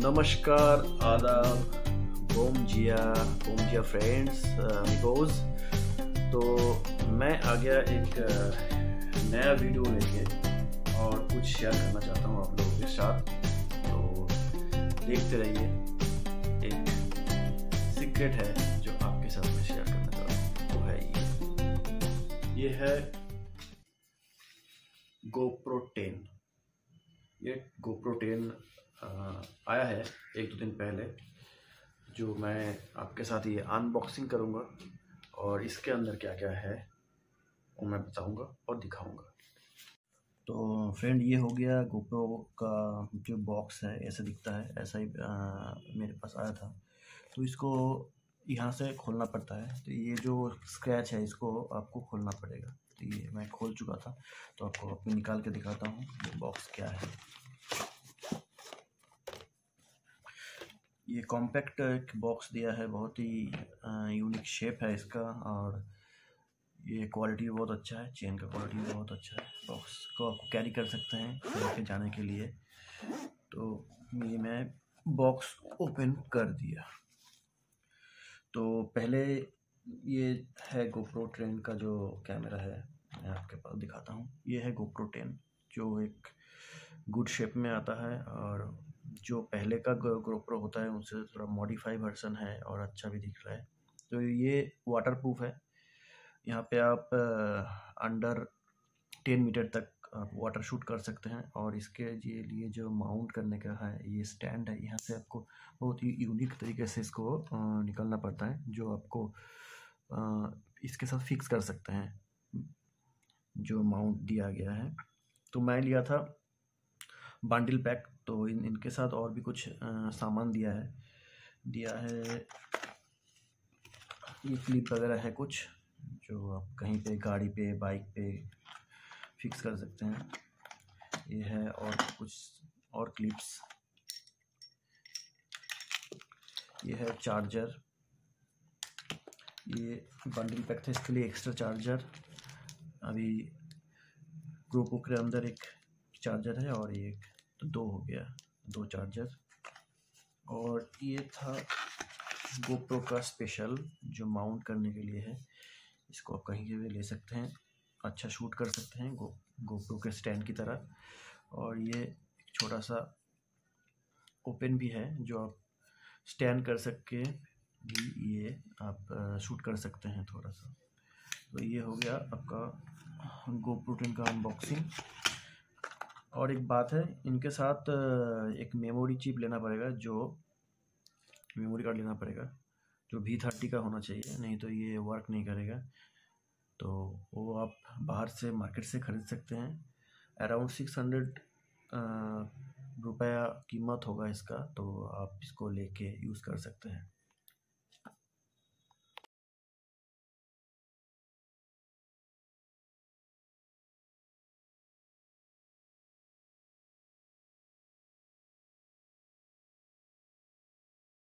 नमस्कार, आदाब, बोम जिया फ्रेंड्स, अमिगोज। तो मैं आ गया एक नया वीडियो लेके और कुछ शेयर करना चाहता हूँ आप लोगों के साथ। तो देखते रहिए, एक सीक्रेट है जो आपके साथ में शेयर करना चाहता हूँ। वो है ये है GoPro 10। ये GoPro 10 आया है एक दो दिन पहले, जो मैं आपके साथ ये अनबॉक्सिंग करूँगा और इसके अंदर क्या क्या है वो मैं बताऊँगा और दिखाऊँगा। तो फ्रेंड, ये हो गया GoPro का जो बॉक्स है, ऐसा दिखता है। ऐसा ही मेरे पास आया था। तो इसको यहाँ से खोलना पड़ता है। तो ये जो स्क्रैच है इसको आपको खोलना पड़ेगा। तो ये मैं खोल चुका था, तो आपको निकाल के दिखाता हूँ ये बॉक्स क्या है। ये कॉम्पैक्ट एक बॉक्स दिया है, बहुत ही यूनिक शेप है इसका, और ये क्वालिटी बहुत अच्छा है। चेन का क्वालिटी भी बहुत अच्छा है। बॉक्स को आप कैरी कर सकते हैं लेके जाने के लिए। तो ये मैं बॉक्स ओपन कर दिया। तो पहले ये है GoPro 10 का जो कैमरा है, मैं आपके पास दिखाता हूँ। ये है GoPro 10 जो एक गुड शेप में आता है, और जो पहले का GoPro होता है उनसे थोड़ा मॉडिफाई वर्जन है और अच्छा भी दिख रहा है। तो ये वाटरप्रूफ है। यहाँ पे आप अंडर 10 मीटर तक आप वाटर शूट कर सकते हैं। और इसके लिए जो माउंट करने का है ये स्टैंड है, यहाँ से आपको बहुत ही यूनिक तरीके से इसको निकालना पड़ता है, जो आपको इसके साथ फिक्स कर सकते हैं, जो माउंट दिया गया है। तो मैं लिया था बंडल पैक। तो इनके साथ और भी कुछ सामान दिया है। ये क्लिप वगैरह है कुछ, जो आप कहीं पे गाड़ी पे बाइक पे फिक्स कर सकते हैं। ये है और कुछ और क्लिप्स। ये है चार्जर। ये बंडल पैक था, इसके लिए एक्स्ट्रा चार्जर। अभी GoPro के अंदर एक चार्जर है और एक, तो दो हो गया, दो चार्जर। और ये था GoPro का स्पेशल जो माउंट करने के लिए है। इसको आप कहीं भी ले सकते हैं, अच्छा शूट कर सकते हैं GoPro के स्टैंड की तरह। और ये एक छोटा सा ओपन भी है, जो आप स्टैंड कर सके भी ये आप शूट कर सकते हैं थोड़ा सा। तो ये हो गया आपका GoPro 10 का अनबॉक्सिंग। और एक बात है, इनके साथ एक मेमोरी चिप लेना पड़ेगा, जो मेमोरी कार्ड लेना पड़ेगा जो V30 का होना चाहिए, नहीं तो ये वर्क नहीं करेगा। तो वो आप बाहर से मार्केट से ख़रीद सकते हैं। अराउंड 600 रुपया कीमत होगा इसका। तो आप इसको लेके यूज़ कर सकते हैं।